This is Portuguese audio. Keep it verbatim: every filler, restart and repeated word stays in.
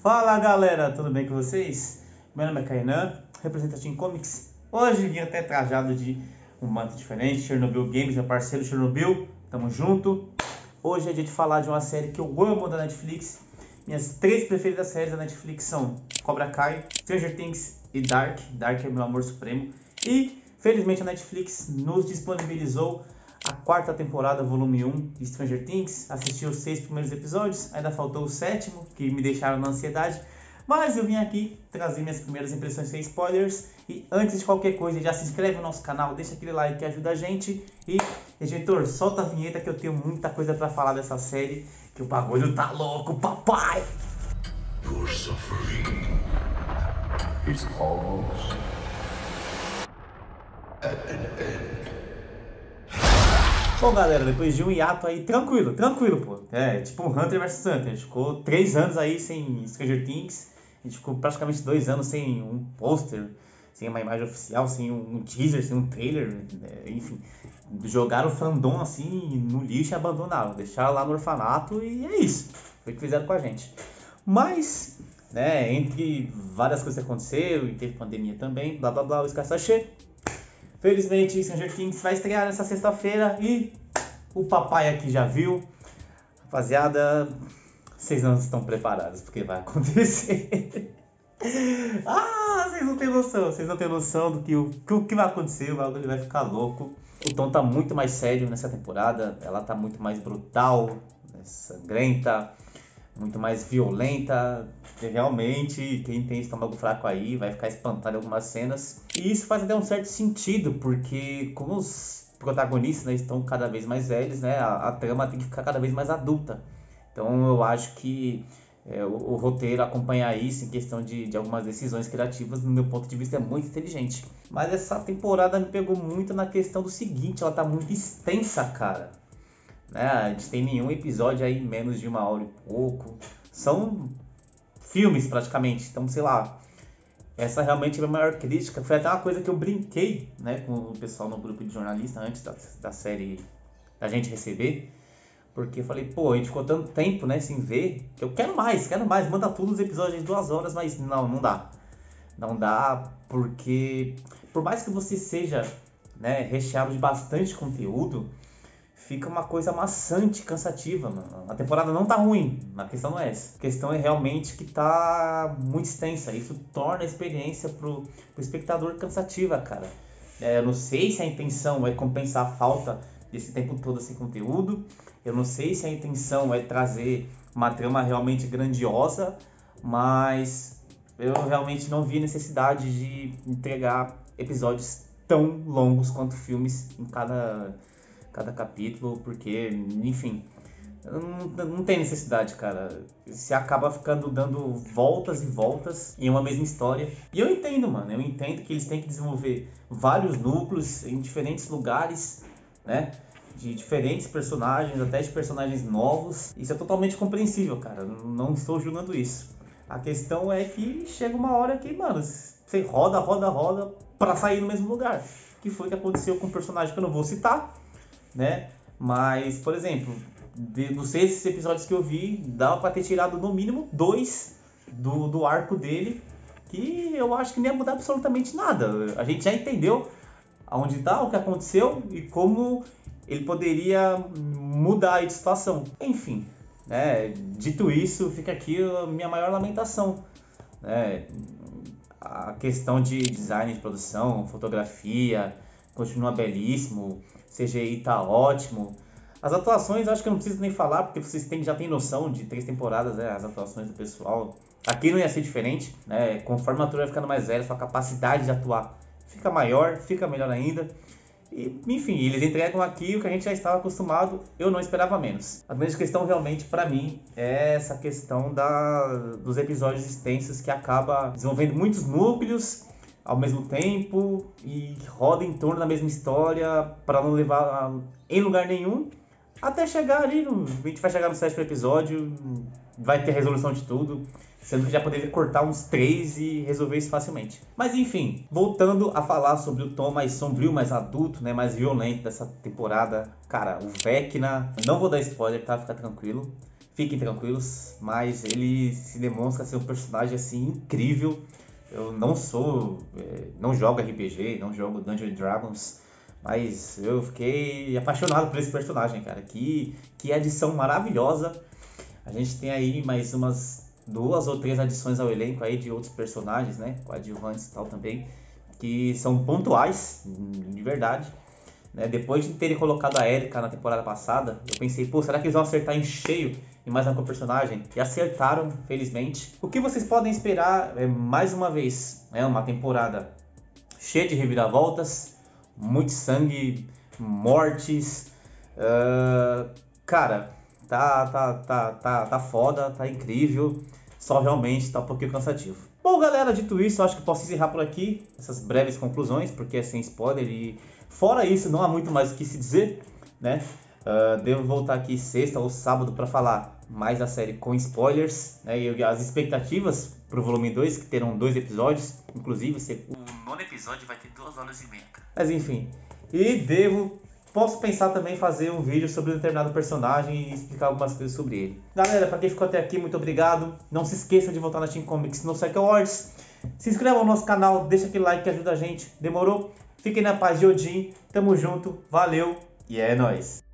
Fala galera, tudo bem com vocês? Meu nome é Kainan, represento a Team Comics. Hoje vim até trajado de um manto diferente, Chernobyl Games, meu parceiro Chernobyl, tamo junto. Hoje é dia de falar de uma série que eu amo da Netflix. Minhas três preferidas séries da Netflix são Cobra Kai, Stranger Things e Dark. Dark é meu amor supremo. E felizmente a Netflix nos disponibilizou a quarta temporada, volume um de Stranger Things. Assisti os seis primeiros episódios, ainda faltou o sétimo, que me deixaram na ansiedade. Mas eu vim aqui trazer minhas primeiras impressões sem spoilers. E antes de qualquer coisa, já se inscreve no nosso canal, deixa aquele like que ajuda a gente. E, editor, solta a vinheta que eu tenho muita coisa pra falar dessa série, que o bagulho tá louco, papai! Your suffering is almost at an end. Bom galera, depois de um hiato aí, tranquilo, tranquilo pô. É, tipo um Hunter versus Hunter. A gente ficou três anos aí sem Stranger Things. A gente ficou praticamente dois anos sem um pôster, sem uma imagem oficial, sem um teaser, sem um trailer. É, enfim, jogaram o fandom assim no lixo e abandonaram. Deixaram lá no orfanato e é isso. Foi o que fizeram com a gente. Mas, né, entre várias coisas que aconteceram, e teve pandemia também, blá blá blá, o escasso achei. Felizmente, Stranger Things vai estrear nessa sexta-feira e o papai aqui já viu. Rapaziada, vocês não estão preparados porque vai acontecer. Ah, vocês não têm noção, vocês não têm noção do que, o, do que vai acontecer, o bagulho vai ficar louco. O tom tá muito mais sério nessa temporada, ela tá muito mais brutal, sangrenta, muito mais violenta. Realmente, quem tem estômago fraco aí vai ficar espantado em algumas cenas. E isso faz até um certo sentido, porque como os protagonistas, né, estão cada vez mais velhos, né, a, a trama tem que ficar cada vez mais adulta. Então eu acho que é, o, o roteiro acompanhar isso em questão de, de algumas decisões criativas, no meu ponto de vista, é muito inteligente. Mas essa temporada me pegou muito na questão do seguinte, ela tá muito extensa, cara. Né? A gente tem nenhum episódio aí menos de uma hora e pouco. São filmes praticamente, então sei lá, essa realmente é a minha maior crítica. Foi até uma coisa que eu brinquei, né, com o pessoal no grupo de jornalistas antes da, da série da gente receber, porque eu falei, pô, a gente ficou tanto tempo, né, sem ver, que eu quero mais, quero mais, manda tudo os episódios de duas horas, mas não, não dá, não dá, porque por mais que você seja, né, recheado de bastante conteúdo, fica uma coisa maçante, cansativa, mano. A temporada não tá ruim, a questão não é essa. A questão é realmente que tá muito extensa. Isso torna a experiência pro, pro espectador cansativa, cara. É, eu não sei se a intenção é compensar a falta desse tempo todo sem conteúdo. Eu não sei se a intenção é trazer uma trama realmente grandiosa, mas eu realmente não vi necessidade de entregar episódios tão longos quanto filmes em cada... cada capítulo, porque, enfim, não, não tem necessidade, cara. Você acaba ficando dando voltas e voltas em uma mesma história. E eu entendo, mano, eu entendo que eles têm que desenvolver vários núcleos em diferentes lugares, né? De diferentes personagens, até de personagens novos. Isso é totalmente compreensível, cara. Não estou julgando isso. A questão é que chega uma hora que, mano, você roda, roda, roda pra sair no mesmo lugar. Que foi o que aconteceu com um personagem que eu não vou citar, né? Mas, por exemplo, de, dos seis episódios que eu vi, dava pra ter tirado no mínimo dois do, do arco dele, que eu acho que não ia mudar absolutamente nada. A gente já entendeu aonde tá, o que aconteceu e como ele poderia mudar a situação. Enfim, né? Dito isso, fica aqui a minha maior lamentação, né? A questão de design de produção, fotografia, continua belíssimo, C G I tá ótimo. As atuações, acho que eu não preciso nem falar, porque vocês têm, já têm noção de três temporadas, né, as atuações do pessoal. Aqui não ia ser diferente, né? Conforme a ator vai ficando mais velho, sua capacidade de atuar fica maior, fica melhor ainda. E, enfim, eles entregam aqui o que a gente já estava acostumado, eu não esperava menos. A grande questão realmente, pra mim, é essa questão da, dos episódios extensos, que acaba desenvolvendo muitos núcleos ao mesmo tempo e roda em torno da mesma história para não levar em lugar nenhum, até chegar ali, no, a gente vai chegar no sétimo episódio, vai ter resolução de tudo, sendo que já poderia cortar uns três e resolver isso facilmente. Mas enfim, voltando a falar sobre o tom mais sombrio, mais adulto, né, mais violento dessa temporada, cara, o Vecna, não vou dar spoiler, tá? Fica tranquilo. fiquem tranquilos, mas ele se demonstra ser um personagem assim incrível. Eu não sou, é, não jogo R P G, não jogo Dungeons and Dragons, mas eu fiquei apaixonado por esse personagem, cara. Que, que adição maravilhosa. A gente tem aí mais umas duas ou três adições ao elenco aí de outros personagens, né? Coadjuvantes e tal também, que são pontuais, de verdade. Né? Depois de terem colocado a Erika na temporada passada, eu pensei, pô, será que eles vão acertar em cheio em mais uma personagem? E acertaram, felizmente. O que vocês podem esperar é, mais uma vez, é uma temporada cheia de reviravoltas, muito sangue, mortes. Uh, cara, tá, tá, tá, tá, tá foda, tá incrível. Só realmente tá um pouquinho cansativo. Bom, galera, dito isso, eu acho que posso encerrar por aqui essas breves conclusões, porque é sem spoiler e fora isso não há muito mais o que se dizer, né? Uh, devo voltar aqui sexta ou sábado para falar mais da série com spoilers, né? E as expectativas pro volume dois, que terão dois episódios, inclusive o nono episódio vai ter duas horas e meia. Mas enfim, e devo... Posso pensar também em fazer um vídeo sobre um determinado personagem e explicar algumas coisas sobre ele. Galera, para quem ficou até aqui, muito obrigado. Não se esqueça de votar na Team Comics no Psych Awards. Se inscreva no nosso canal, deixa aquele like que ajuda a gente. Demorou? Fiquem na paz de Odin. Tamo junto, valeu e é nóis.